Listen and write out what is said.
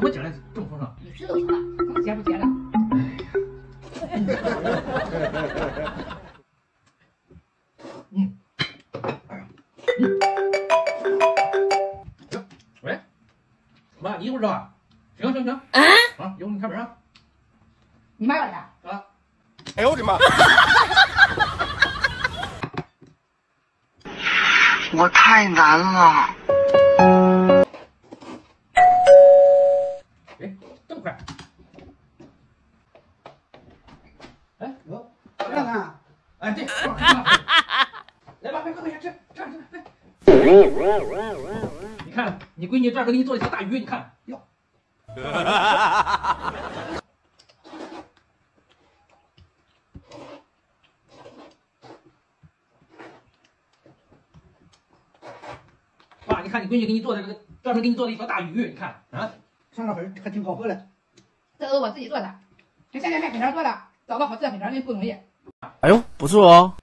我今儿正风上， 你知道了，能接不接的？ 喂，妈，你一会儿知道吧？行。啊，有你开门啊。 你妈要啥？ 啊。 哎呦我的妈！ 我太难了。 哎，这么快？哎， 哟，看看， 哎，对，来吧，快吃，来。你看，你闺女这儿给你做了一条大鱼，你看，哟。爸，你看你闺女给你做的这个，专门给你做了一条大鱼，你看啊， 上个粉还挺好喝的。 这都是我自己做的，跟现在卖粉条做的，找到好吃的粉条人不容易。 哎呦，不错哦。